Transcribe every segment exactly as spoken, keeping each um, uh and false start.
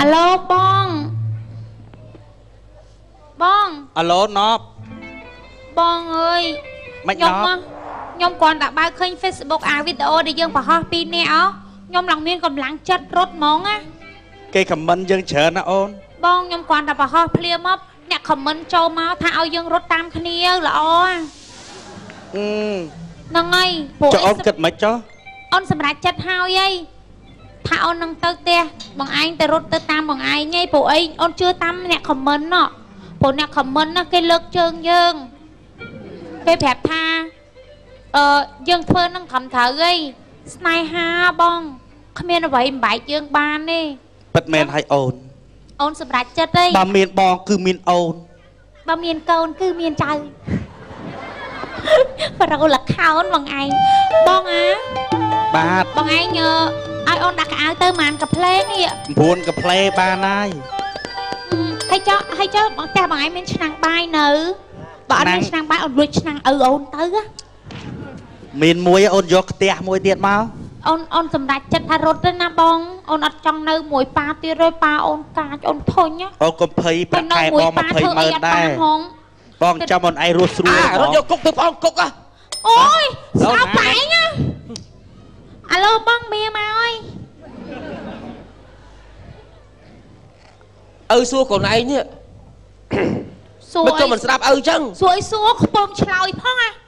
Alo bong bong alo nó bong ơi nhom nhom còn đã bao kênh Facebook à video để dương vào hot pin nè ó nhom lòng miên còn lắng chất rốt món á cái comment dương chờ nó ôn bong nhom còn đã vào hot clear mop nè comment châu máu thao dương rốt tam khnia là ó ừ nâng ơi cho ôn kịch mấy cho ôn sầm rạch chất hao ấy thao nâng tơ te bằng anh tơ rốt tơ tam bằng ai ngay bộ ấy ôn chưa tam nè comment nọ bộ nè comment nó cái lực trơn dương cái phép tha ờ dương phơi nâng cầm thở ấy snai ha bong không biết là vậy bảy dương ban đi bật men hay ôn ôn sập rạch chất đây ba miền bong cứ miền ôn ba miền câu cứ miền trời và đâu là khao ôn bằng ai bong á ba bằng ai nhờ ai ôn đặt áo tơ màn cặp lê nè buồn cặp lê ba này hay cho hay cho bọn ta bằng ai mình sang bài nữ bọn anh sang bài ôn đuôi sang ừ ôn tới á miền muối ôn giọt tè muối tiệt máu ôn ôn sầm đạch chất thà rốt na bong ôn ở trong nơi muối pa tia rồi pa ôn cá ôn thôi nhá ôn cầm phơi bạc khai bong mà phơi mờ đây bong cho bọn ai ruột ruột à rốt vô cục từ bong cục à ôi sao phải nhá alo bong bia mà ơi ừ xua còn này nhá mới cho mình sắp ừ chăng xuôi xua bom chloi phong à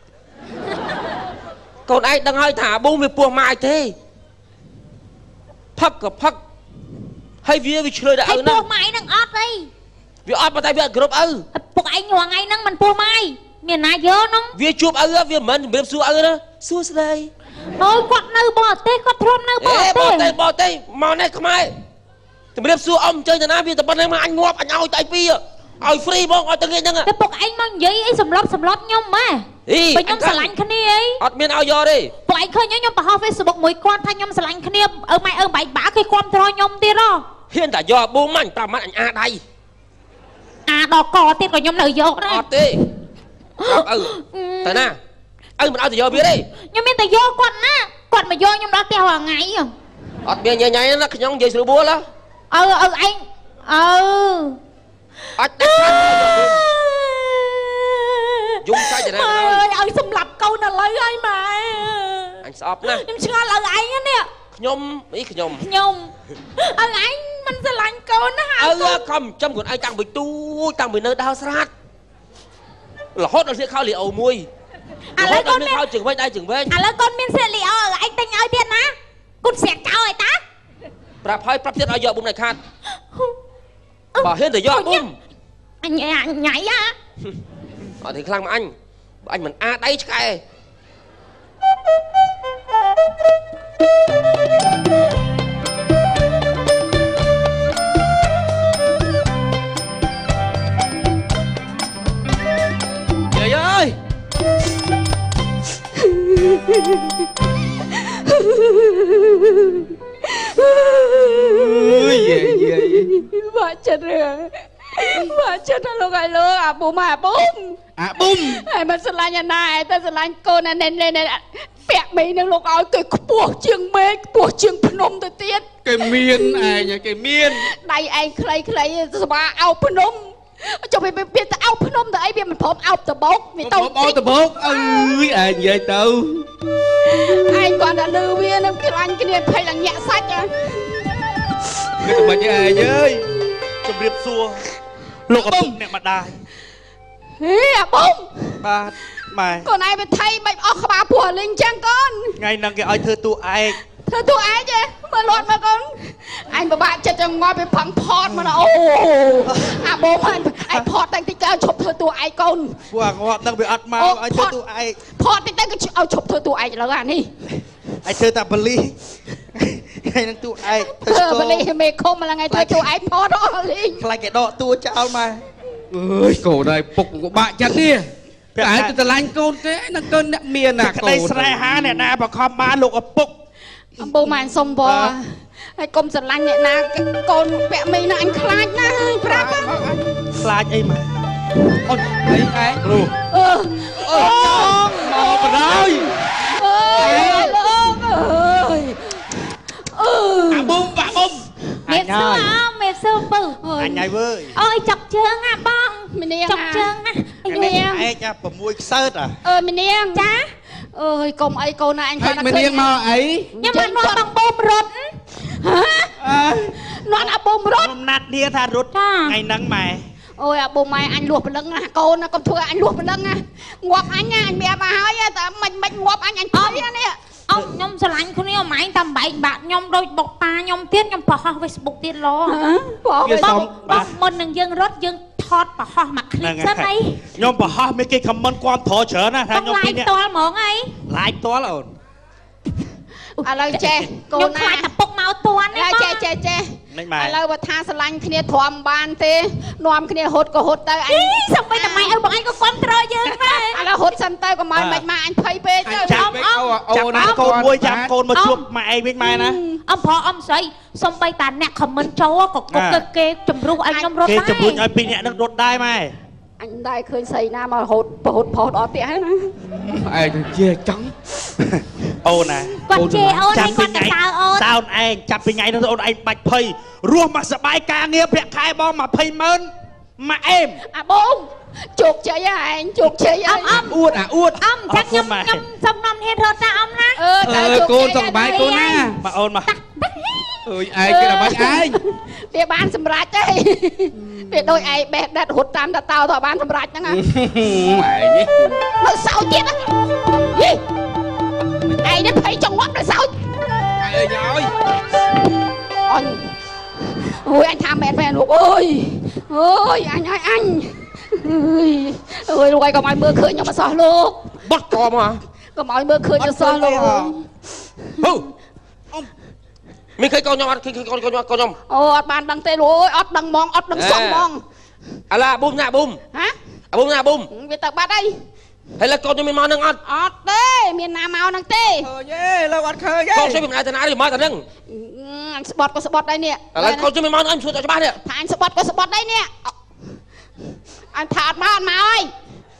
còn ai đang hơi thả bông về buồn mai thế phắc cả phắc hay vía vì chơi đã ừ nó buồn mai đang ót đi vì ót mà tay vía group ừ buộc anh hoàng anh năng mình buồn mai miền nào dơ nó vía chụp ừ á vía mình biết xua ừ đó xua đây ôi quạt nâu bò tê quạt thơm nâu bò tê bò tê bò tê màu này không ai thì biết xua ông chơi nhà nào vía tập bên này mà anh ngọt anh ao tay pia ôi free bông ôi tôi nghe nhá cái buộc anh mang giấy ấy sầm lót sầm lót nhom mà bây nhom sờ lạnh khné ấy ọt miên ao do đi buộc anh khơi nhá nhom bảo họ Facebook mũi quan thay nhom sờ lạnh khné ở mày ở bảy bả cái quan thôi nhom tia đó hiện tại do bố mạnh tao mắt anh a đây à đỏ cò tia của nhom lời vô đấy ọt đi ừ tại na ừ mình ao thì do biết đi nhom miên tại vô quan á quan mà vô nhom đó teo hàng ngày à ọt miên nhảy nhảy nó nhom về sửa búa đó ừ ừ anh ừ ọt đặt dùng sai vậy nè ơi ơi xâm lập câu nào lấy ai mà anh sọp nè em chưa lời anh á nè nhom ý nhom nhom anh anh mình sẽ lạnh câu nó hả ừ không trong còn ai tăng bị tu tăng bị nơi đau sát là hốt nó sẽ khao liệu mùi à lấy con miên khao chừng với đây chừng với à lấy con miên sẽ liệu anh tinh ơi tiền á con sẽ cao rồi ta prap hơi prap thiết ở giờ bụng này khát bỏ hết từ do bụng anh nhảy nhảy á ở thì khăng mà anh anh mình a đây cái trời ơi vợ chết rồi vợ chết rồi luôn rồi luôn à bố mà bún à bún ai mà sờ lại nhà này ta sờ lại cô này này này này bẹt mì nương lục ơi cái buộc chiêng mê buộc chiêng phnom tới tiết cái miên ai nhỉ cái miên đây anh clay clay ba ao phnom cho mình biết ao phnom tới ấy biết mình phom ao từ bốc mình tao bốc từ bốc ơi ai vậy tao anh còn đã lưu viên em kêu anh cái này phải là nhẹ sách à cái tụi mình ai ơi chụp điệp xua lục ở bụng nè mặt đài ê à bông ba mày còn ai bên thay bệnh ốc bà bùa linh trang con ngay năng cái ai thưa tụ ai thưa tụ ai chứ mà lọt mà con anh mà bạn chết trong ngồi bên phẳng phọt mà nó ô à bố anh anh phọt anh tích chụp thưa tụ ai con qua ngọt đang bị ắt mau ai thưa tụ ai phọt tích cái ao chụp thưa tụ ai là gà đi ai thưa ta bali ngay năng tụ ai thưa bali mẹ không mà là ngày thưa tụ ai phọt đó đi lại cái đọ tua chào mà ơi cổ này phục của bạn chặt đi cái tụi ta lanh con thế nó cơn nặng miền à cổ đây sài há nè na bà com ba lục ở bụng bố màn xông bò ai công giật lanh nhẹ na con mẹ mình là anh khai na prap khai ấy mà ôi đấy cái luôn ờ ờ mò rồi ơi ơi à bung bà bung mệt xưa à mệt xưa anh nhảy với ôi chọc chương à bong mình niên chọc à chương à mình niên ai cha bầm môi sớt à ờ mình niên cha ơi cùng ấy cô này anh Anh mình niên mà ấy nhưng mà nó bằng bom rột hả nó là bom rột nát nia tha rút ngày nắng mày ôi à bố mày anh luộc một lưng à cô nó còn thua anh luộc một lưng à ngọt anh nha anh mẹ bà hỏi à mình mình ngọt anh anh thấy á nè ông nhom sờ lạnh con này mà anh tầm bảy bạn nhom đôi bọc ta nhom tiết nhom bỏ Facebook tiết lo bong bong mình đừng dưng rốt dưng thọt bỏ ho mặt clip rất ấy nhom bỏ ho mấy cái comment quan thọ chở nè thằng nhom kia nè to mỏng ấy lại to là ổn à lời chè cô nhom lại tập bốc máu to này chè chè chè à lời bà tha sờ lạnh kia thòm bàn thế nòm kia hốt có hốt tay anh xong bây giờ mày ơi bọn anh có control dưng mà à là hốt sân tay của mày mày mà anh thấy bê chứ ông ông chặt con môi chặt con mà chuột mày biết mày nè ông phó ông sấy xong bây ta nè comment trâu có có cái cái chùm ru anh nhom rốt cái chùm ru anh pin nè nó rốt đai mày anh đây khơi xây na mà hốt hốt hốt đó tía nè ai chia trắng ô nè con chê ôn anh con cái sao ôn sao anh chặt pin ngày nó ôn anh bạch phơi rùa mà sợ bài ca nghe bẹt khai bom mà phơi mơn mà em à bông chuột chơi à anh chuột chơi ông ông uất à uất ông chắc nhom nhom xong năm hết rồi ta ông nè ờ cô xong bài cô nè mà ôn mà ơi ai cái là bánh ai để bán sầm rạch đấy để đôi ai bẹt đặt hụt tam đặt tao thôi bán sầm rạch nữa mày nhé nó sao chết á gì ai đến thấy trong mắt nó sao ai ơi rồi anh ôi anh tham mẹ mẹ luôn ơi ơi anh ơi anh ơi ơi lúc ấy có mọi mưa khơi nhưng mà sao luôn bắt co mà có mọi mưa khơi cho sao luôn hừ mình thấy con nhau ăn khi con con con nhau ồ bạn đăng tê rồi ớt đăng mong ớt đăng sông mong à là bùm nhà bùm hả à bùm nhà bùm về tận ba đây hay là con cho mình mò nâng ăn ớt tê miền nam màu nâng tê ờ nhé lâu ăn khơi con sẽ bị ai thế nào thì mò thằng nâng anh spot có spot đây nè là con cho mình mò anh xuống cho ba nè anh spot có spot đây nè anh thả mà anh mà ơi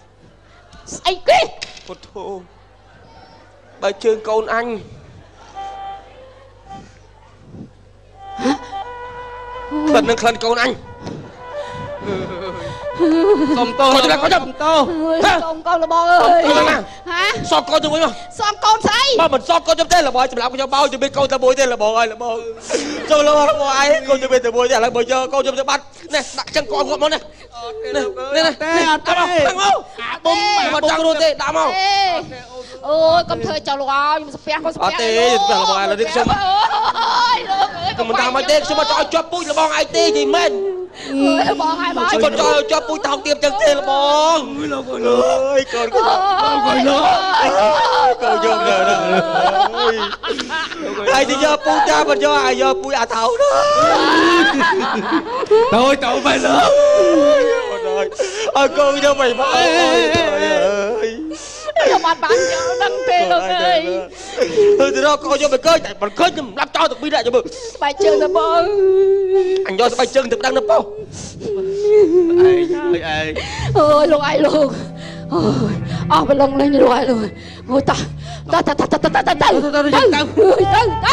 ấy kì Ôi thôi bài trường con anh lần nâng khẩn con anh xong tô con cho con xong tô con con là bò ơi hả so con cho mình mà so con say ba mình so con cho tên là bò chụp làm con cho bao cho biết con ta bồi tên là bò ơi là bò rồi là bò ai hết con cho biết từ bồi tên là bò cho con cho bắt nè đặt chân con gọn món này nè nè nè đặt mau bông mà trăng luôn tê đã mau ôi con thời chào lo nhưng mà sắp con sắp tê là bò ai là đi xem còn mình tao mới tê xem mà cho cho bụi là bò ai tê gì men bò hai bò con cho cho bụi tao tiêm chân tê là bò ơi con con con con vô rồi ai thì do bụi cha mà do ai do bụi à thầu đó tôi cậu phải lớn rồi ơi con cho mày mà ơi cho bạn bạn cho đăng tê được ơi từ từ đó coi cho mày coi chạy bạn coi nhưng lắp cho được bi lại cho mày bài chơi là bò anh do bài chân thực đang nấp bao ai ai ôi luôn ai luôn ôi à phải lông lên như luôn ai luôn ôi ta ta ta ta ta ta ta ta ta ta ta ta ta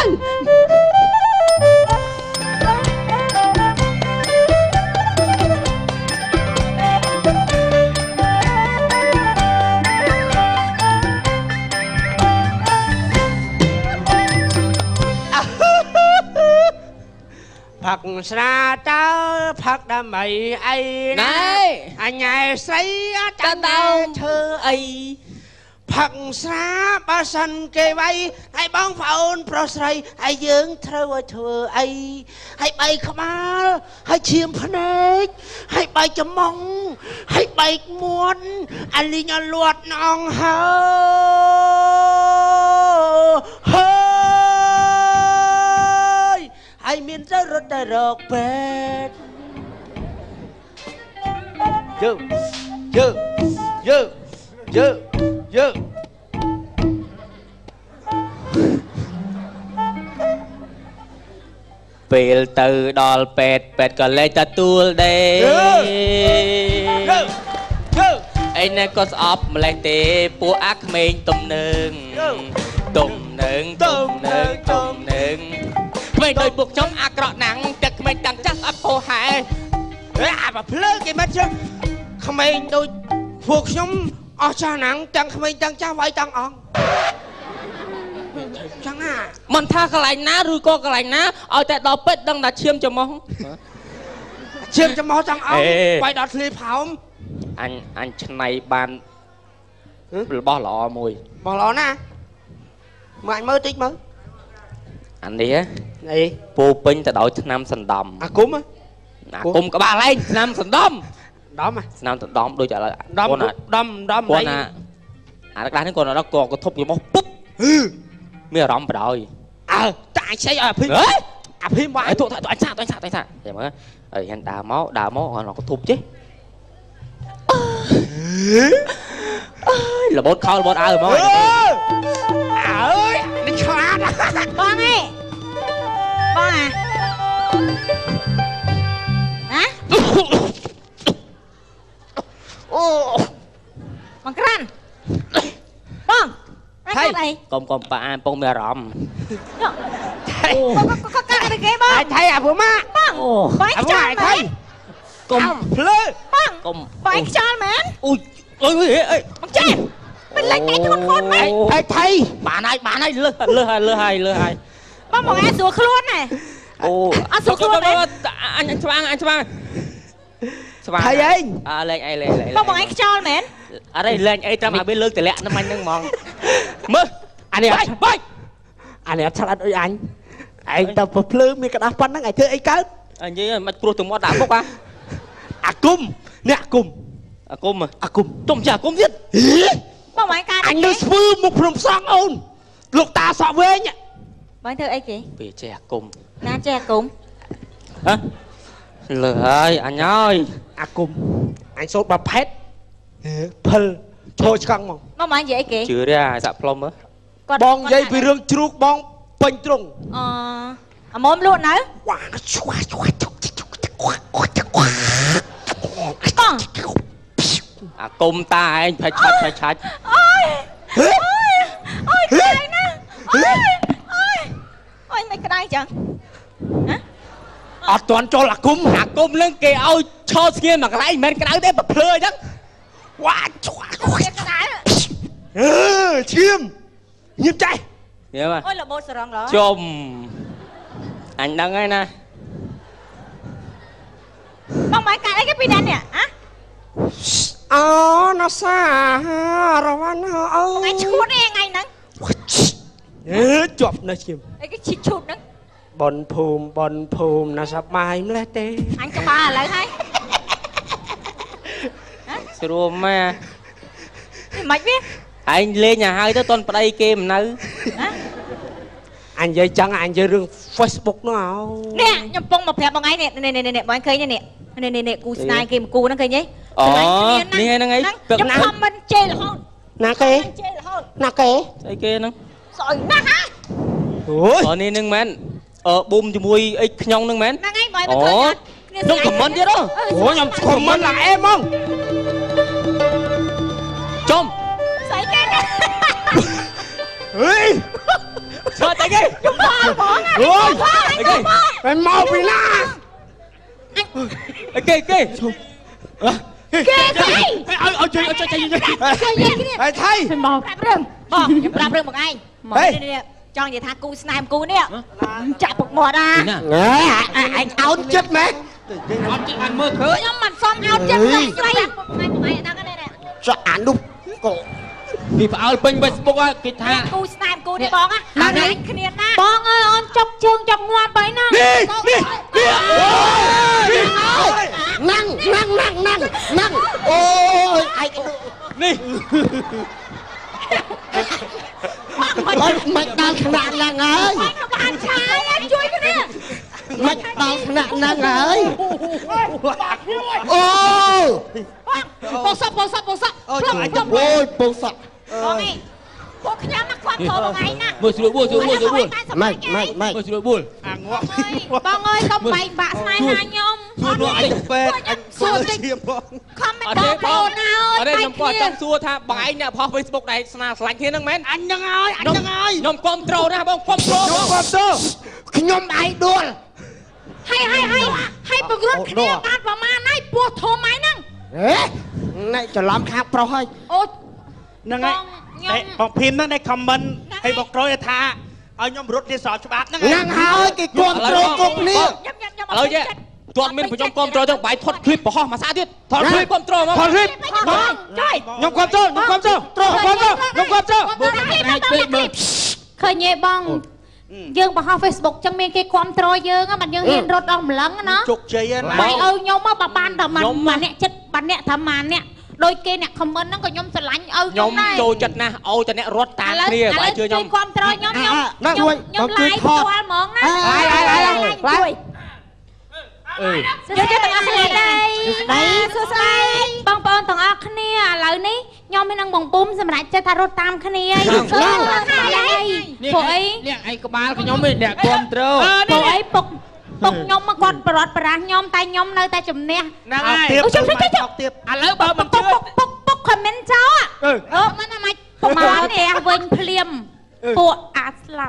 Phật xa tớ Phật đã mày ấy này anh nhai xây ta tao thơ ấy Phật xa ba sân kê bay hãy bóng phone pro sray hãy dưỡng thơ thơ ấy hãy bay khám á hãy chiêm phá nếch hãy bay chấm mong hãy bay muôn anh lý nhỏ luột nòng hơ hơi hãy miền rơi rốt đời rọc bệt dư dư dư dư dư ពេលទៅដល់ពេទ្យពេទ្យក៏លេចទទួលដែរអីណែក៏ស្អប់ម្លេះទេពួកអាក្មេងទំនើងទំនើងទំនើងទំនើងក្មេងដោយពួកខ្ញុំអាក្រក់ណាំងតែក្មេងទាំងចាស់អត់ពោហែអេអាបើភ្លើគេមិនចឹងក្មេងដូចពួកខ្ញុំអស់ចាស់ណាំងទាំងក្មេងទាំងចាស់វាយទាំងអង្គចឹងណាមិនថាកន្លែងណាឬក៏កន្លែងណាឲ្យតែដល់ពេទ្យដឹងថាឈាមច្រមុះឈាមច្រមុះទាំងអង្គវាយដល់ធ្លាផោមអញអញឆ្នៃបានរបស់ល្អមួយរបស់ល្អណាមើលអញមើលតិចមើលអានេះអីពូពេញទៅដោយថ្នាំសណ្ដំអាគុំអាគុំក្បាលឯងថ្នាំសណ្ដំដំថ្នាំសណ្ដំដូចឥឡូវដំដំដំអីអាក្តាស់នេះគាត់ដល់គាត់ក៏ធប់ច្រមុះពុបមានអារម្មណ៍បដ ாய் អើតាអញស្អីឲ្យអាភីអាភីមកអីទូអញសាទៅអញសាទៅអញសាតែមើលអីហែនដើរមកដើរមកគាត់ក៏ធប់ចេះអើយរបូតខោរបូតអើមកអើយនេះឆ្លាតបងអេបងអាហ៎អូបងក្រាន់បងហើយកុំកុំប៉ាអានពងមានអារម្មណ៍អូក៏កាត់ទៅគេបងថៃអាព្រម៉ាបងបាយខ្យល់មែនកុំភ្លើបងកុំបាយខ្យល់មែនអូយអូយអីបងចេះមិនលេចតែធ្ងន់ធ្ងន់មែនថៃថៃបានហើយបានហើយលើលើហើយលើហើយលើហើយបងមកឯងស្រួលខ្លួនណែអូអត់ស្រួលខ្លួនទេអញស្វាងអញស្វាងស្វាងថៃឯងអើលេងអីលេងលេងបងមកឯងខ្យល់មែនអរេលេងអីតាមឲ្យវាលើកតម្លាក់នឹងអញហ្នឹងហ្មងមើលអានេះបាច់អានេះអត់ឆ្លាតដូចអញឯងទៅភ្លើមានក្តាស់ប៉ុណ្ណឹងឯងធ្វើអីកើតអញនិយាយមិនព្រោះទៅមាត់ដាក់មុខអាអាគុំនេះអាគុំអាគុំអាគុំទុំចាអាគុំទៀតបងមកឯងកើតអញនៅស្ពឺមុខភ្នំផ្សងអូនលោកតាសក់វែងបងធ្វើអីគេពេលចេះអាគុំណាចេះអាគុំហ៎លើហើយអញហើយអាគុំអញសូត្រប្រផេតភិលឈរឆ្កឹងមកបងមកនិយាយអីគេជឿទេអាសាក់ផ្លុំមើលបងនិយាយពីរឿងជ្រូកបងពេញត្រង់អអាមុំលក់នៅវ៉ាឈួឈួបងអាគុំតាឯងផាច់ឆាច់ផាច់ឆាច់អូយអូយអូយក្តៅណាស់អូយអូយអូយមិនក្តៅចឹងហ៎អត់ទាន់ចូលអាគុំអាគុំនឹងគេឲ្យឈរស្ងៀមមកកន្លែងមិនមែនក្តៅទេប្រភ្លឺអញ្ចឹងវ៉ាឈួឈួក្តៅអឺឈៀមញៀមចេះញៀមអូយលបោតសរងឡើយជុំអញដឹងហើយណាបងមកកាត់អីគេពីណានេះហ៎អូណាសារវ៉ាន់អូថ្ងៃឈួតឯងថ្ងៃហ្នឹងអឺជាប់នៅឈៀមអីគេឈិះឈុតហ្នឹងបនភូមិបនភូមិណាសប្បាយម្លេះទេអញក្បាលឥឡូវហើយស្រួលម៉ែមិនវាឯងលេងឲ្យហើយទៅតន់ប្តីគេមិននៅអញនិយាយចឹងអញនិយាយរឿង Facebook នោះអោនេះខ្ញុំពងមកប្រាប់បងឯងនេះនេះនេះបងឃើញនេះនេះនេះនេះគូស្នេហ៍គេមកគូហ្នឹងឃើញទេអូនេះហ្នឹងឯងខ្ញុំខមមិនជេររហូតណាគេជេររហូតណាគេស្អីគេហ្នឹងស្អុយណាស់ហ៎អូយអូនេះហ្នឹងមែនអឺប៊ុំជាមួយអីខ្ញងហ្នឹងមែនហ្នឹងហើយបងមើលឃើញអត់ខ្ញុំខមមិនទៀតអូខ្ញុំខមមិនឡើងអេហ្មងចំស្អីគេនេះហេស្អីគេខ្ញុំផងបងអូយអីគេមិនមកពីណាអីគេគេគេគេឲ្យឲ្យជួយឲ្យជួយជួយជួយហើយថៃមកប្រាប់រឿងបងខ្ញុំប្រាប់រឿងបងឯងមកនេះចង់និយាយថាគូស្នេហ៍គូនេះចាក់ពុកមាត់ណាអញអោតចិត្តម៉េចអត់ចិត្តអញមើលឃើញខ្ញុំមិនសមអោតចិត្តស្រីស្រីពុកម៉ែបងឯងដឹងទេនេះចាក់អានោះក៏ពីផ្អើលពេញ Facebook គេថាគូស្នេហ៍គូនេះបងណាណាគ្នាណាបងអើយអូនចុកជើងចុកងាប់ហើយណានេះនេះនេះណាំងណាំងណាំងណាំងណាំងអូយឯងនេះមិនមិនដល់ថ្នាក់ហ្នឹងហើយមិនបានឆាយជួយគ្នាមិនដល់ថ្នាក់ហ្នឹងហើយអូពងសក់ពងសក់ពងសក់អូយពងសក់បងឯងពួកខ្ញុំមកខ្វាត់ធំបងឯងណាមើលស្រួលបួលស្រួលបួលស្រួលបួលម៉េចម៉េចម៉េចមើលស្រួលបួលអាងាប់បងអើយកុំបែកបាក់ស្នេហាខ្ញុំសួរនោះអញទៅពេទ្យអញសួរឈាមបងខំមិនដល់បងណាអរេខ្ញុំគាត់ចង់សួរថាបងឯងអ្នកផុស Facebook ដែលស្នាស្រឡាញ់គ្នាហ្នឹងមែនអញហ្នឹងហើយអញហ្នឹងហើយខ្ញុំគ្រប់ត្រូលណាបងគ្រប់ត្រូលខ្ញុំគ្រប់ត្រូលខ្ញុំអាយដួលហើយហើយហើយហើយបង្រួតគ្នាបានប្រមាណហើយពោះធំហើយហ្នឹងហេណែច្រឡំខាងប្រុសហើយអូហ្នឹងហើយបងភីនហ្នឹងដែលខមមិនឲ្យបងក្រួយថាឲ្យខ្ញុំរត់ជាស្របច្បាប់ហ្នឹងហ្នឹងហើយគេគ្រប់គ្រងគ្រប់គ្នាឥឡូវចេះទាត់មានខ្ញុំគ្រប់គ្រងទៅបាយថត់ឃ្លីបបរហោះមួយសាទៀតថត់ឃ្លីបគ្រប់គ្រងមកថត់ឃ្លីបបងជួយខ្ញុំគ្រប់គ្រងខ្ញុំគ្រប់គ្រងត្រង់គ្រប់គ្រងខ្ញុំគ្រប់គ្រងឃើញទេបងយើងបង្ហោះ Facebook ចឹងមានគេគ្រប់គ្រងយើងហ្នឹងមិនយើងហ៊ានរត់អស់ម្លឹងណាជោគជ័យណាហើយឲ្យខ្ញុំមកបើបានតែមួយអ្នកចិត្តបានអ្នកថាមួយអ្នកដូចគេអ្នកខមមិនហ្នឹងក៏ខ្ញុំស្រឡាញ់ឲ្យខ្ញុំដែរខ្ញុំចូលចិត្តណាស់ឲ្យតែអ្នករត់តាមគ្នាបើជឿខ្ញុំគ្រប់គ្រងខ្ញុំខ្ញុំខ្ញុំឡាយផ្ទាល់ហ្មងណាឡាយឡាយឡាយឡាយអឺយកចិត្តទាំងអស់គ្នាដែរស្ដីសួស្ដីបងប្អូនទាំងអស់គ្នាឥឡូវនេះខ្ញុំមាននឹងបងពុំសម្រាប់ចិត្តថារត់តាមគ្នាហើយពួកអីនេះឯងក្បាលខ្ញុំនេះអ្នកគ្រប់គ្រងពួកអីពុកពុកខ្ញុំមកគាត់ប្រត់ប្រាស់ខ្ញុំតែខ្ញុំនៅតែជំនះហ្នឹងហើយទៀតទៀតឥឡូវបើមិនជឿពុកពុកពុកខមមិនចោអឺមិនអាម៉េចប្រហែលនេះវិញភ្លាមពួកអាចស្លាប់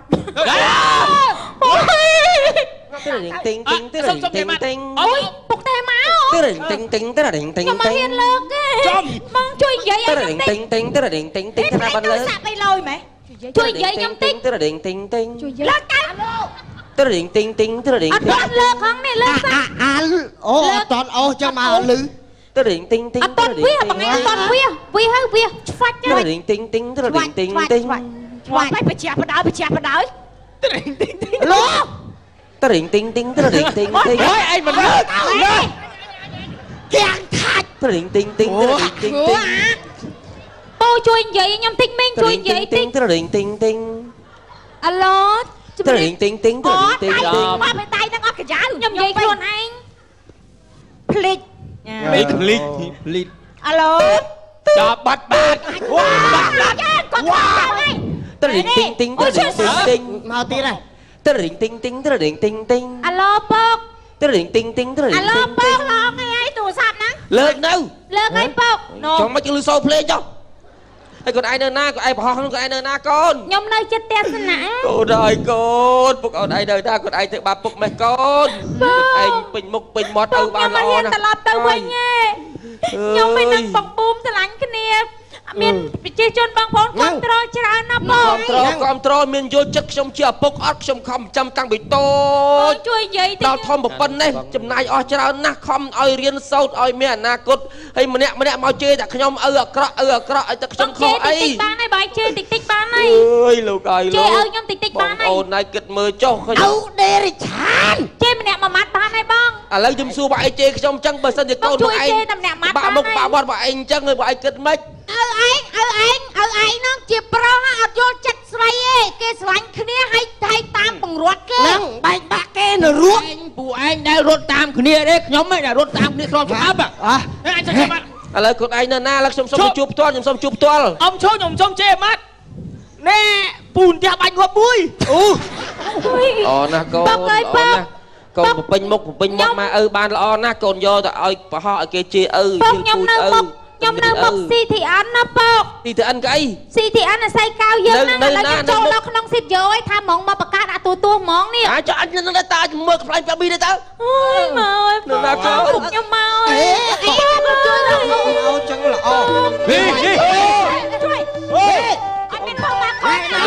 ទិញទិញទិញទិញទិញទិញអូយពុកតែមកទិញទិញទិញទិញទិញទិញខ្ញុំមកហ៊ានលើកទេបងជួយនិយាយឲ្យខ្ញុំតិចទិញទិញទិញទិញទិញទិញថាបានលើកសាក់ឲ្យលយម៉េចជួយនិយាយខ្ញុំតិចទិញទិញទិញទិញលើកទៅទិញទិញទិញទិញអត់ទាន់លើកហងនេះលើកសាក់អាអូអត់តន់អូចឹងមកលឺទិញទិញទិញអត់ទាន់វាបងឯងអត់ទាន់វាវាហើយវាឆ្វាច់ទៅទិញទិញទិញទិញទិញទិញទិញឆ្វាច់បច្ចាស់បដៅបច្ចាស់បដៅលោទិញទិញទិញទិញទិញទិញអើយឯងមិនលើកលើកទាំងខាច់ទិញទិញទិញទិញទិញទិញអូជួយនិយាយខ្ញុំតិចមែនជួយនិយាយតិចទិញទិញទិញទិញអាឡូទិញទិញទិញទិញទិញមកបេដៃទាំងអស់កាយ៉ាខ្ញុំនិយាយខ្លួនឯងភ្លេចមេឃលីលីអាឡូចាប់បាត់បាត់វ៉ាបាត់បាត់គាត់ថាហើយទិញទិញទិញទិញទិញទិញមកទៀតហើយទិញទិញទិញទិញទិញទិញអាឡូពុកទិញទិញទិញទិញអាឡូពុកឡងអីហើយទូរស័ព្ទហ្នឹងលើកនៅលើកឲ្យពុកចង់មកជិះលឺសូភ្លេងចុះហើយកូនឯងនៅណាកូនឯងបរហោះហ្នឹងកូនឯងនៅណាកូនខ្ញុំនៅចិត្តផ្ទះសនៈកូនហើយកូនពុកអូនឯងនៅណាកូនឯងទៅបាពុកម៉េះកូនឯងពេញមុខពេញមាត់ទៅបានល្អណាស់ត្រឡប់ទៅវិញទេខ្ញុំមិននឹងបងប៊ូមស្រឡាញ់គ្នាមានប្រជាជនបងប្អូនគ្រប់គ្រងច្រើនណាស់បងគ្រប់គ្រងគ្រប់គ្រងមានយល់ចិត្តខ្ញុំជាឪពុកអត់ខ្ញុំខំចាំតាំងពីតូចជួយនិយាយតិចដល់ធំប៉ុណ្ណេះចំណាយអស់ច្រើនណាស់ខំឲ្យរៀនសូត្រឲ្យមានអនាគតហើយម្នាក់ម្នាក់មកជេរតែខ្ញុំឪអាក្រក់ឪអាក្រក់ឲ្យតែខ្ញុំខុសអីតិចបានហើយបាយជេរតិចតិចបានហើយអើយលោកអើយជេលោរកឲ្យខ្ញុំតិចតិចបានហើយអូនណៃគិតមើលចុះខ្ញុំអូដេរិឆានជេរម្នាក់មួយម៉ាត់បានហើយបងឥឡូវខ្ញុំសួរបងឯងជេរខ្ញុំចឹងបើសិនជាកូនបងឯងបាក់មុខបាក់មាត់បងឯងចឹងហើយបងឯងគិតម៉េចឪឯងឪឯងឪឯងហ្នឹងជាប្រុសអត់យល់ចិត្តស្រីទេគេស្រឡាញ់គ្នាហើយហើយតាមបង្រួតគេហ្នឹងបែកបាក់គេនៅរស់ឯងពួកឯងដែលរត់តាមគ្នាទេខ្ញុំឯងដែលរត់តាមគ្នាស្របច្បាប់អ่ะអញចាំចាំឥឡូវខ្លួនឯងនៅណាឥឡូវខ្ញុំសុំជួបផ្ទាល់ខ្ញុំសុំជួបផ្ទាល់អំឈោខ្ញុំសុំជេរម៉ាត់ណែពូនផ្ទះបាច់ងាប់មួយអូអូណាកូនអូណាកូនពេញមុខពេញមាត់មកឪបានល្អណាស់កូនយកទៅឲ្យបរហោះឲ្យគេជេរឪពុកខ្ញុំនៅមុខខ្ញុំនៅមុខ ซี ที អិន ណាពុកទីទៅអិនក៏អីซี ที អិន អាស័យកាវយើងហ្នឹងឥឡូវខ្ញុំចូលដល់ក្នុងស៊ីតយោឲ្យថាហ្មងមកបង្កើតអាទូទួហ្មងនេះអាចអញនឹងតែតាមើលខ្លាញ់ប្រាប់មីទេតើអូយមកនៅណាចូលខ្ញុំមកអីអីមកជួយដល់អូអូចឹងល្អហេហេជួយអត់មានផងបានខំណា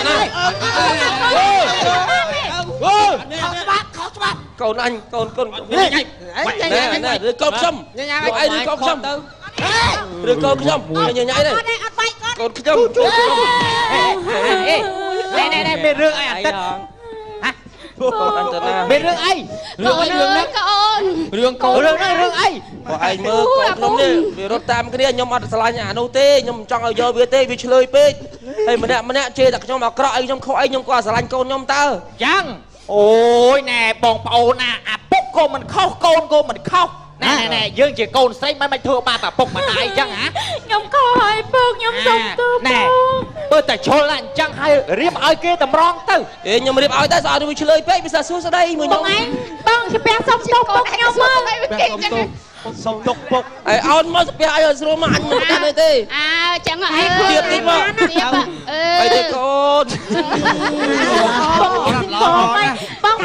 អូច្បាប់ខុសច្បាប់កូនអញកូនកូននេះញ៉ៃណែណែឬកូនខ្ញុំលោកឯងឬកូនខ្ញុំឬកូនខ្ញុំញ៉ៃញ៉ៃទេអត់ទេអត់បាយគាត់កូនខ្ញុំកូនខ្ញុំណែណែណែមានរឿងអីអត់ទឹកកូនអញទៅណាមានរឿងអីរឿងអីរឿងហ្នឹងកូនរឿងកូនរឿងហ្នឹងរឿងអីបងឯងមើលកូនខ្ញុំនេះវារត់តាមគ្នាខ្ញុំអត់ស្រឡាញ់អានោះទេខ្ញុំមិនចង់ឲ្យយកវាទេវាឆ្លើយពេកហើយម្នាក់ម្នាក់ជេរតែខ្ញុំអាក្រក់អីខ្ញុំខុសអីខ្ញុំក៏ស្រឡាញ់កូនខ្ញុំតើយ៉ាងអូយណែបងប្អូនណាអាពុកក៏មិនខុសកូនក៏មិនខុសណែណែយើងជាកូនស្រីមិនមិនធ្វើបាបអាពុកម្ដាយអញ្ចឹងហ៎ខ្ញុំខុសហើយពុកខ្ញុំសុំទោសណែបើតែជុលអញ្ចឹងហើយរៀបឲ្យគេតម្រង់ទៅអេខ្ញុំរៀបឲ្យតែស្អត់វាឆ្លើយពេកវាសាសួរស្ដីមួយបខ្ញុំងឯងបងជាពាក់សុំទោសពុកខ្ញុំមកសុំទុកពុកហើយអោនមកស្ពះឲ្យស្រួលមកអញមិនដឹងទេអើចឹងអើទៀតទៀតមកទៀតអើហើយទេកូនបង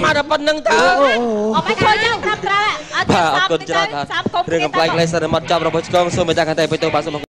មកដល់ប៉ុណ្្នឹងតើអត់មិនធ្វើចឹងត្រឹមត្រូវអត់បាទអរគុណច្រើនបាទរឿងកំ pl ៃ ក្លែងសិនមកចាប់របស់ឆ្កងសូមមេត្តាខន្តីបិទទៅបាទសូម